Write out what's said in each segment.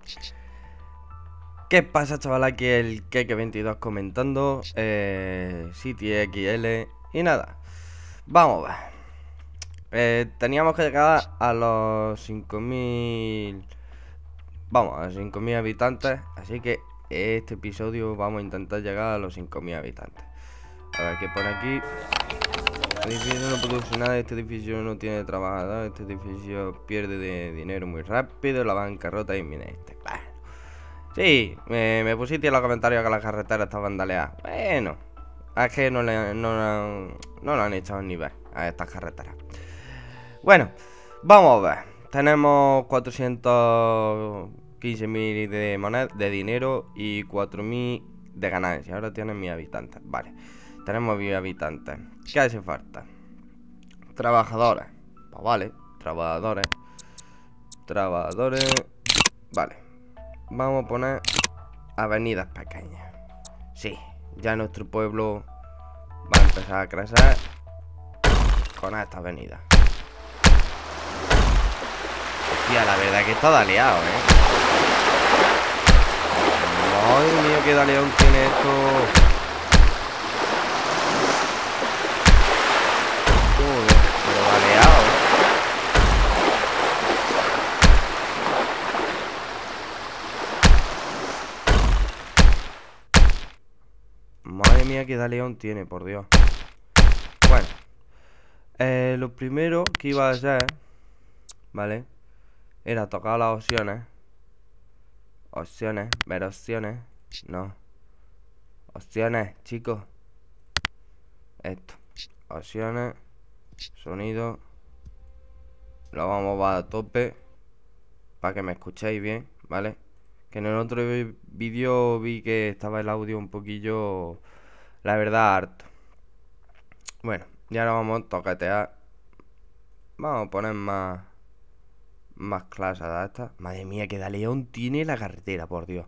¿Qué pasa, chaval? Aquí el Keke22 comentando City XL. Y nada, vamos a ver. Teníamos que llegar a los 5000. Vamos, a los 5000 habitantes. Así que este episodio vamos a intentar llegar a los 5000 habitantes. A ver qué pone aquí. El edificio no produce nada, este edificio no tiene trabajador, este edificio pierde de dinero muy rápido, la bancarrota es inminente. Bueno. Sí, me pusiste en los comentarios que las carreteras estaban vandaleadas. Bueno, es que no lo han echado ni ver a estas carreteras. Bueno, vamos a ver. Tenemos 415.000 de moneda, de dinero y 4.000 de ganancia. Ahora tienen 1.000 habitantes. Vale, tenemos 1.000 habitantes. ¿Qué hace falta? Trabajadores. Pues vale, trabajadores. Vale. Vamos a poner avenidas pequeñas. Sí, ya nuestro pueblo va a empezar a crecer con esta avenida. Hostia, la verdad que está daleado, Ay, mío, qué daleón tiene esto. Joder, pero daleado, Madre mía, qué daleón tiene, por Dios. Bueno, lo primero que iba a hacer, ¿vale? Era tocar las opciones. Ver opciones. No. Opciones, chicos. Esto. Opciones. Sonido. Lo vamos a bajar a tope para que me escuchéis bien, ¿vale? Que en el otro vídeo vi que estaba el audio un poquillo, la verdad, harto. Bueno, y ahora vamos a toquetear. Vamos a poner más clases de estas. Madre mía, que daleón tiene la carretera, por Dios.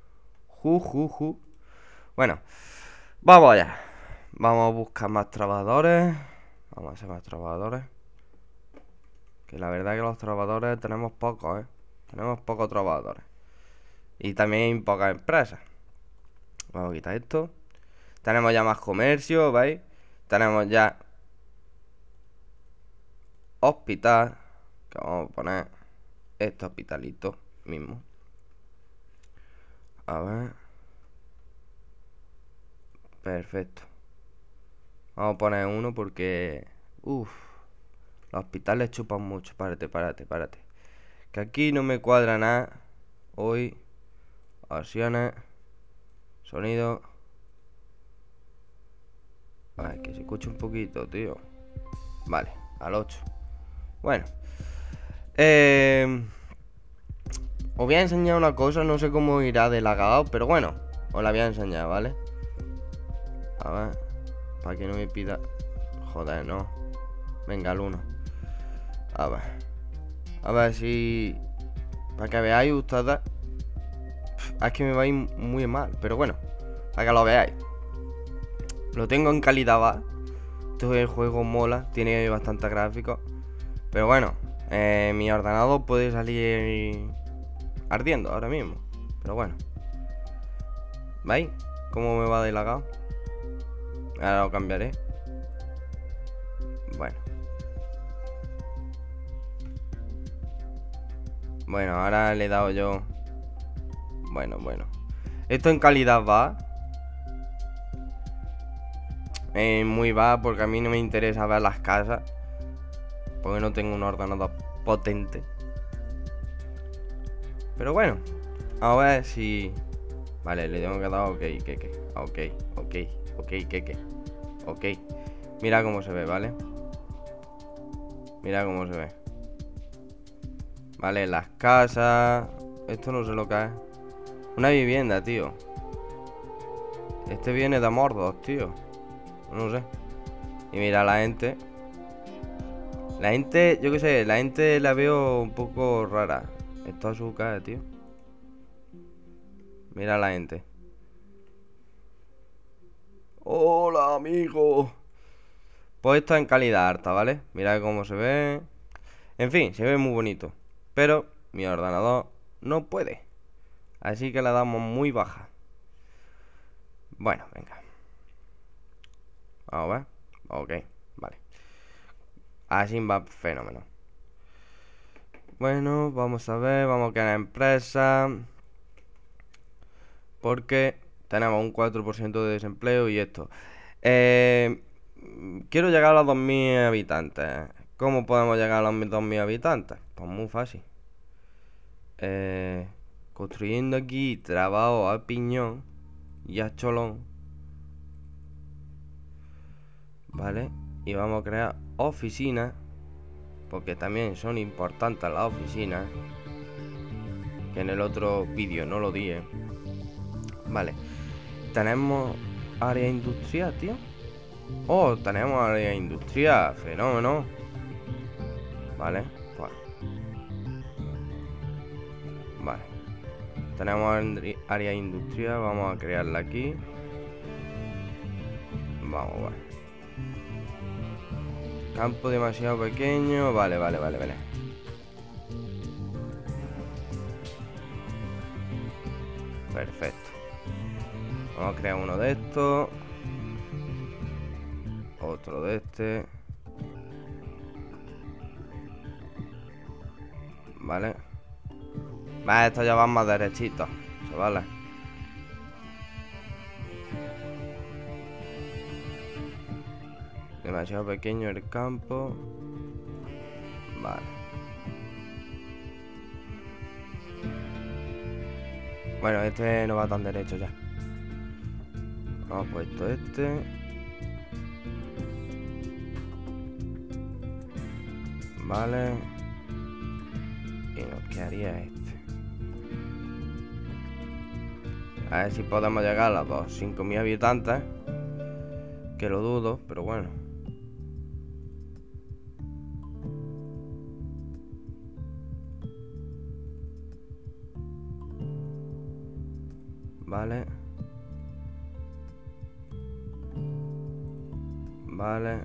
Bueno, vamos allá. Vamos a buscar más trabajadores. Vamos a hacer más trabajadores. Que la verdad que los trabajadores tenemos pocos, Tenemos pocos trabajadores. Y también pocas empresas. Vamos a quitar esto. Tenemos ya más comercio, ¿veis? Tenemos ya hospital. Que vamos a poner este hospitalito mismo. A ver. Perfecto. Vamos a poner uno porque... los hospitales chupan mucho. Párate. Que aquí no me cuadra nada. Hoy. Opciones. Sonido. A ver, que se escuche un poquito, tío. Vale, al 8. Bueno. Os voy a enseñar una cosa. No sé cómo irá de lagado, pero bueno, os la voy a enseñar, ¿vale? A ver. Para que no me pida... Joder, no. Venga, al 1. A ver. A ver si... Para que veáis ustedes. Es que me va a ir muy mal, pero bueno, para que lo veáis. Lo tengo en calidad baja. Este juego mola, tiene bastante gráficos. Pero bueno, mi ordenador puede salir ardiendo ahora mismo. Pero bueno, ¿veis cómo me va de lagado? Ahora lo cambiaré. Bueno, ahora le he dado yo. Bueno. Esto en calidad va. Muy va porque a mí no me interesa ver las casas. Porque no tengo un ordenador potente. Pero bueno, a ver si... Vale, le tengo que dar ok, ok. Mira cómo se ve, ¿vale? Mira cómo se ve. Vale, las casas. Esto no sé lo que es. Una vivienda, tío. Este viene de Mordor, tío. No sé. Y mira, la gente. La gente, yo qué sé, la gente la veo un poco rara. Esto es su cara, tío. Mira la gente. Hola, amigo. Pues esto en calidad alta, ¿vale? Mira cómo se ve. En fin, se ve muy bonito. Pero mi ordenador no puede. Así que la damos muy baja. Bueno, venga. Vamos a ver. Ok, vale. Así va fenómeno. Bueno, vamos a ver. Vamos a crear empresa. Porque tenemos un 4% de desempleo y esto. Quiero llegar a los 2000 habitantes. ¿Cómo podemos llegar a los 2000 habitantes? Pues muy fácil. Construyendo aquí trabajo a piñón y a cholón. Vale. Y vamos a crear oficinas. Porque también son importantes las oficinas. Que en el otro vídeo no lo dije. Vale. Tenemos área industrial, tío. Oh, tenemos área industrial. Fenómeno. Vale, pues. Vale. Tenemos área industrial. Vamos a crearla aquí. Vamos a ver. Campo demasiado pequeño. Vale. Perfecto. Vamos a crear uno de estos. Otro de este. Vale. Estos ya van más derechitos, chavales. Demasiado pequeño el campo. Vale. Bueno, este no va tan derecho ya. Hemos puesto este. Vale. Y nos quedaría este. A ver si podemos llegar a los 5000 habitantes. Que lo dudo, pero bueno. Vale. Vale.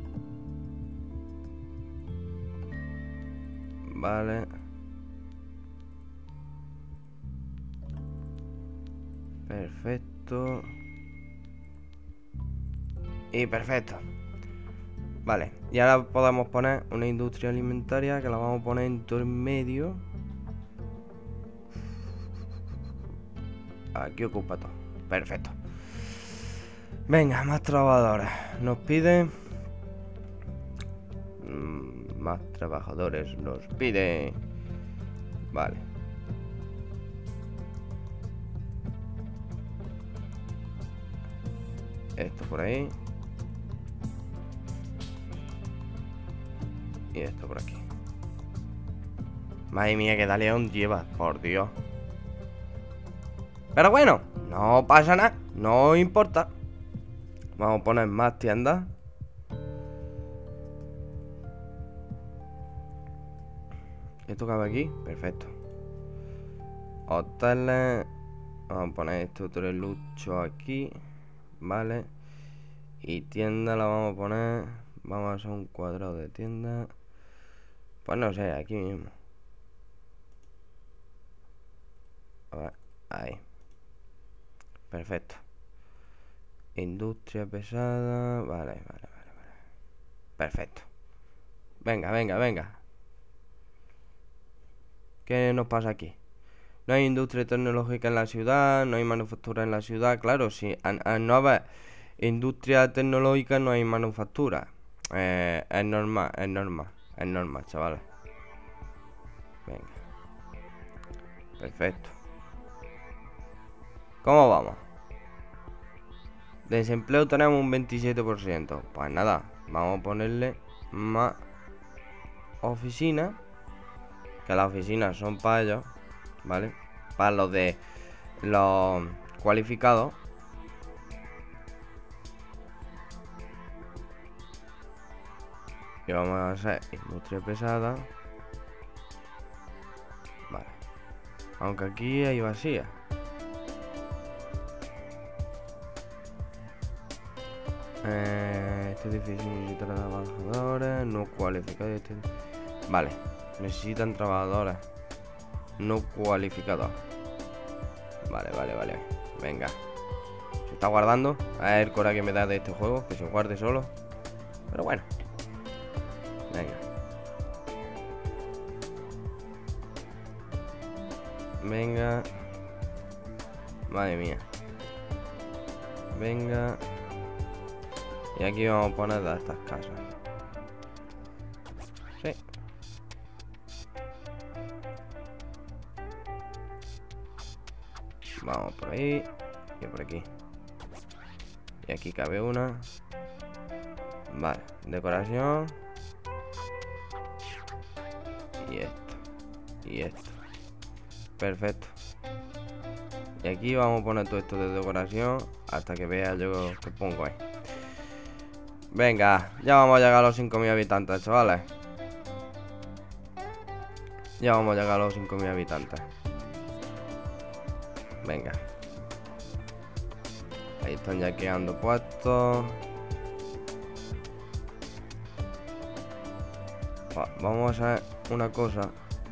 Vale. Perfecto. Y perfecto. Vale. Y ahora podemos poner una industria alimentaria que la vamos a poner en todo el medio. Aquí ocupa todo. Perfecto. Venga, más trabajadores. Nos piden... más trabajadores nos pide. Vale. Esto por ahí. Y esto por aquí. Madre mía, que Daleón lleva, por Dios. Pero bueno, no pasa nada. No importa. Vamos a poner más tiendas. Esto cabe aquí, perfecto. Hoteles. Vamos a poner este otro lucho aquí. Vale. Y tienda la vamos a poner. Vamos a hacer un cuadrado de tienda. Pues no sé, aquí mismo. A ver, ahí. Perfecto. Industria pesada. Vale. Perfecto. Venga. ¿Qué nos pasa aquí? No hay industria tecnológica en la ciudad, no hay manufactura en la ciudad. Claro, si al no haber industria tecnológica no hay manufactura. Es normal, chavales. Venga. Perfecto. ¿Cómo vamos? Desempleo tenemos un 27%. Pues nada, vamos a ponerle más oficinas. Que las oficinas son para ellos, ¿vale? Para los de los cualificados. Y vamos a hacer industria pesada. Vale. Aunque aquí hay vacía. Este edificio necesita trabajadores no cualificados. Vale. Necesitan trabajadores no cualificados. Vale, vale, vale. Venga. Se está guardando. A ver el coraje que me da de este juego, que se guarde solo. Pero bueno. Venga. Venga. Madre mía. Venga. Y aquí vamos a poner de estas casas. Sí. Vamos por ahí. Y por aquí. Y aquí cabe una. Vale. Decoración. Y esto. Y esto. Perfecto. Y aquí vamos a poner todo esto de decoración hasta que vea yo que pongo ahí. Venga, ya vamos a llegar a los 5.000 habitantes, chavales. Ya vamos a llegar a los 5.000 habitantes. Venga. Ahí están ya quedando puestos. Vamos a hacer una cosa.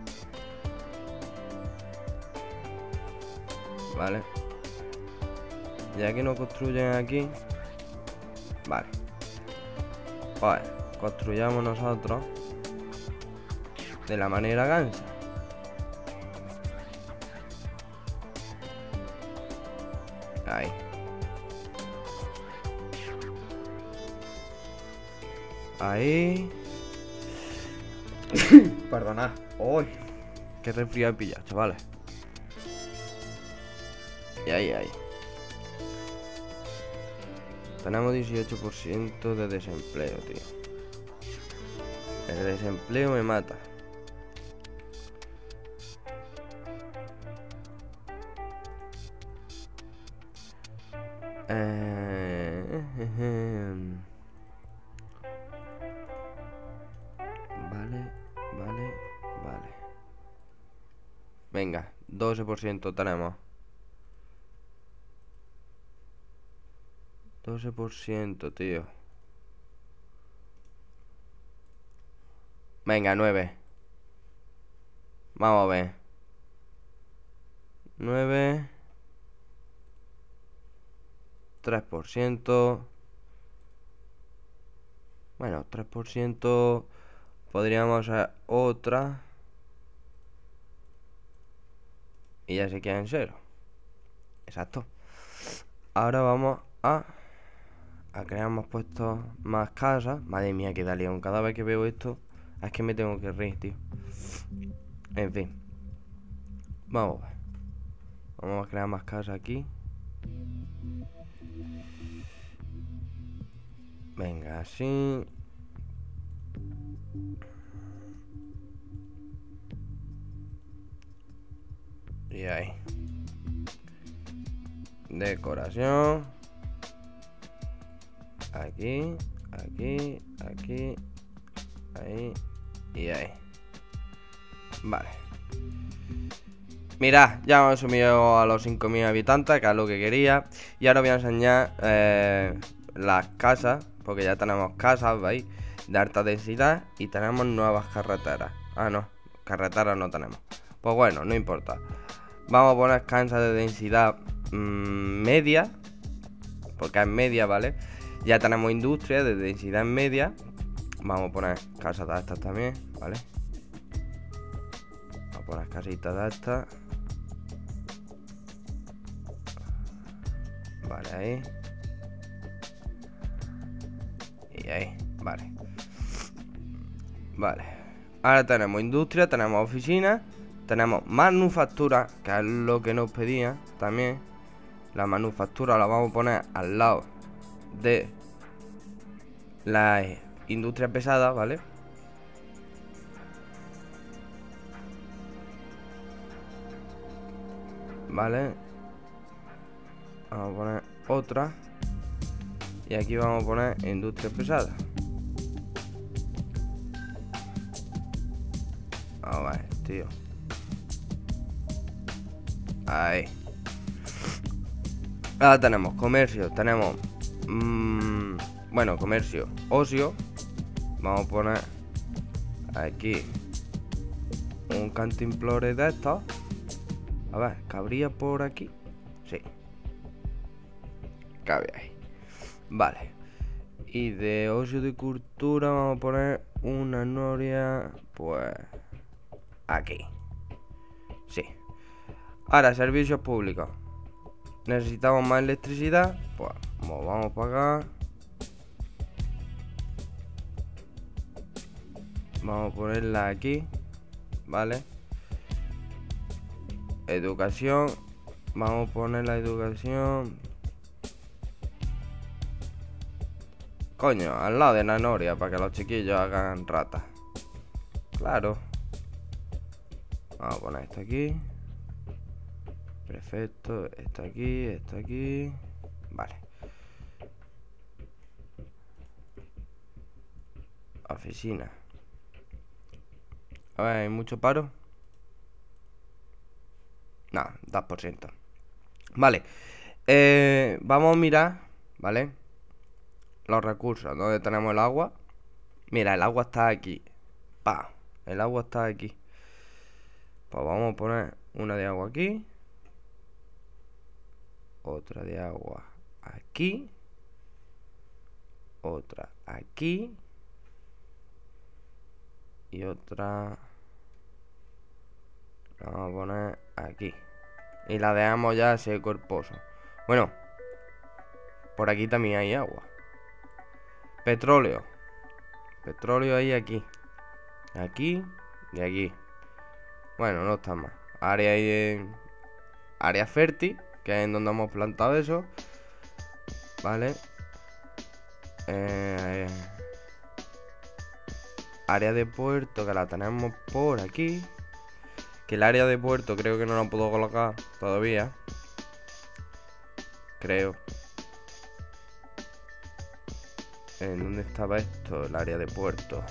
Vale. Ya que no construyen aquí. Vale. Pues construyamos nosotros de la manera gansa. Ahí. Ahí. Perdonad. Uy, qué resfriado he pillado, chavales. Y ahí. Tenemos 18% de desempleo, tío. El desempleo me mata. Vale. Venga, 12% tenemos. 12%, tío. Venga, 9. Vamos a ver. 9. 3%. Bueno, 3%. Podríamos hacer otra. Y ya se queda en 0. Exacto. Ahora vamos a crear más puestos, más casas. Madre mía, que da león. Cada vez que veo esto, es que me tengo que reír, tío. En fin. Vamos a ver. Vamos a crear más casas aquí. Venga, así. Y ahí. Decoración. Aquí, ahí y ahí. Vale. Mirad, ya hemos subido a los 5.000 habitantes, que es lo que quería. Y ahora voy a enseñar las casas, porque ya tenemos casas, ¿veis? De alta densidad y tenemos nuevas carreteras. Ah, no, carreteras no tenemos. Pues bueno, no importa. Vamos a poner casas de densidad media, porque es media, ¿vale? Ya tenemos industria de densidad media. Vamos a poner casas de estas también, ¿vale? Vamos a poner casitas de estas. Vale, ahí. Y ahí, vale. Vale. Ahora tenemos industria, tenemos oficinas, tenemos manufactura, que es lo que nos pedía también. La manufactura la vamos a poner al lado de la industria pesada, ¿vale? Vale. Vamos a poner otra. Y aquí vamos a poner industria pesada. Vamos a ver, tío. Ahí. Ahora tenemos comercio, tenemos bueno, comercio, ocio. Vamos a poner aquí un cantimplores de estos. A ver, cabría por aquí. Sí. Cabe ahí. Vale. Y de ocio de cultura vamos a poner una noria, pues, aquí. Sí. Ahora, servicios públicos. Necesitamos más electricidad. Pues vamos para acá. Vamos a ponerla aquí. Vale. Educación. Vamos a poner la educación. Coño, al lado de la noria, para que los chiquillos hagan ratas. Claro. Vamos a poner esto aquí. Perfecto. Esto aquí, esto aquí. Vale. Oficina. A ver, ¿hay mucho paro? No, 2%. Vale. Vamos a mirar, ¿vale? Los recursos, donde tenemos el agua. Mira, el agua está aquí. Pa, el agua está aquí. Pues vamos a poner una de agua aquí. Otra de agua aquí. Otra aquí. Y otra la vamos a poner aquí. Y la dejamos ya seco el pozo. Bueno, por aquí también hay agua. Petróleo. Petróleo hay aquí. Aquí y aquí. Bueno, no está mal. Área fértil, que es en donde hemos plantado eso. Vale. Área de puerto, que la tenemos por aquí. Que el área de puerto creo que no la puedo colocar todavía. Creo. ¿En dónde estaba esto? El área de puerto.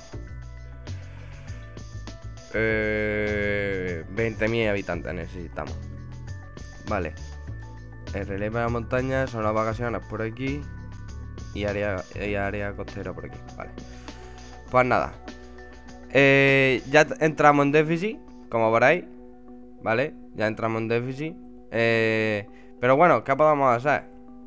20.000 habitantes necesitamos. Vale. El relieve de la montaña son las vacaciones por aquí. Y área costera por aquí. Vale. Pues nada. Ya entramos en déficit, como veréis. Vale. Ya entramos en déficit. Pero bueno, ¿qué podemos hacer?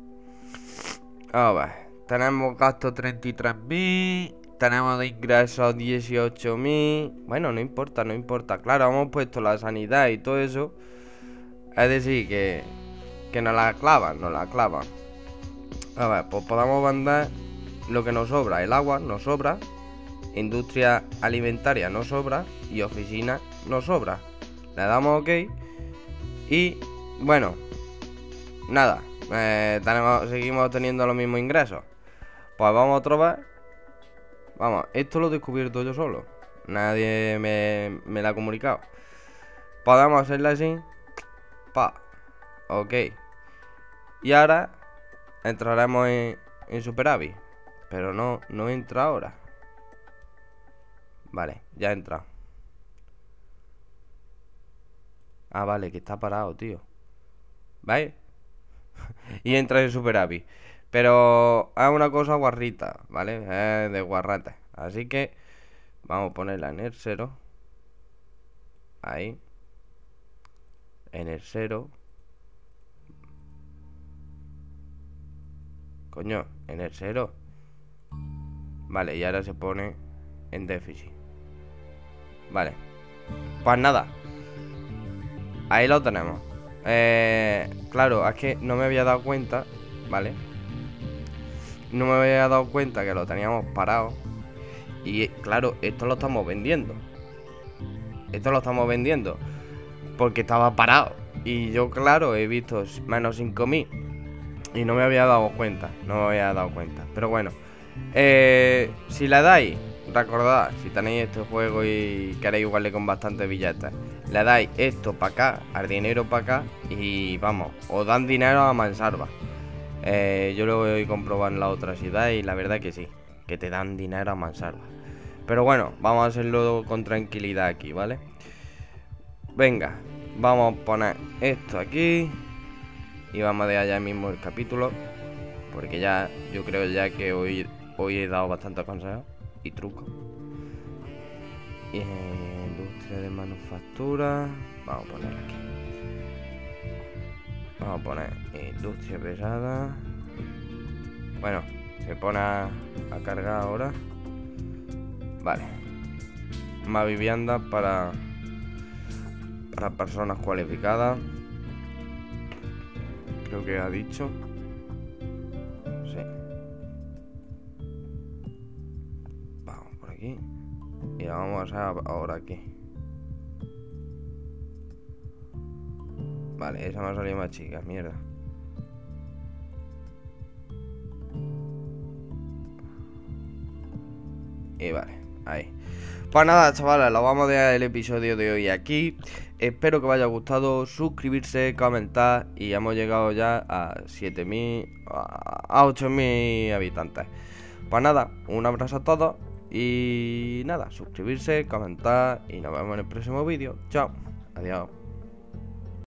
A ver. Tenemos gasto 33.000. Tenemos de ingresos 18.000. Bueno, no importa, no importa. Claro, hemos puesto la sanidad y todo eso. Es decir, que nos la clavan, nos la clavan. A ver, pues podemos mandar lo que nos sobra. El agua nos sobra. Industria alimentaria nos sobra. Y oficina nos sobra. Le damos OK. Y bueno, nada. Seguimos teniendo los mismos ingresos. Pues vamos otra vez. Vamos, esto lo he descubierto yo solo. Nadie me lo ha comunicado. Podemos hacerlo así. Pa. OK. Y ahora entraremos en superávit. Pero no entra ahora. Vale, ya ha entrado. Ah, vale, que está parado, tío. ¿Veis? Y entra en superávit. Pero es una cosa guarrita, ¿vale? Es de guarrate. Así que vamos a ponerla en el 0. Ahí. En el 0. Coño, en el 0. Vale, y ahora se pone en déficit. Vale. Pues nada. Ahí lo tenemos. Claro, es que no me había dado cuenta. ¿Vale? No me había dado cuenta que lo teníamos parado. Y claro, esto lo estamos vendiendo. Esto lo estamos vendiendo porque estaba parado. Y yo, claro, he visto menos 5.000. Y no me había dado cuenta. No me había dado cuenta. Pero bueno, si le dais, recordad, si tenéis este juego y queréis jugarle con bastantes billetes, le dais esto para acá, al dinero para acá. Y vamos, os dan dinero a mansalva. Yo lo voy a comprobar en la otra ciudad y la verdad que sí, que te dan dinero a mansalva. Pero bueno, vamos a hacerlo con tranquilidad aquí, ¿vale? Venga, vamos a poner esto aquí. Y vamos a dejar ya mismo el capítulo. Porque ya, yo creo ya que hoy he dado bastantes consejos y trucos. Industria de manufactura. Vamos a poner aquí. Vamos a poner industria pesada. Bueno, se pone a cargar ahora. Vale. Más viviendas para personas cualificadas. Creo que ha dicho. Sí. Vamos por aquí. Y la vamos a hacer ahora aquí. Vale, esa me ha salido más chica, mierda. Y vale, ahí. Pues nada, chavales, lo vamos a dejar el episodio de hoy aquí. Espero que os haya gustado, suscribirse, comentar. Y hemos llegado ya a 7000, a 8000 habitantes. Pues nada, un abrazo a todos. Y nada, suscribirse, comentar. Y nos vemos en el próximo vídeo. Chao, adiós.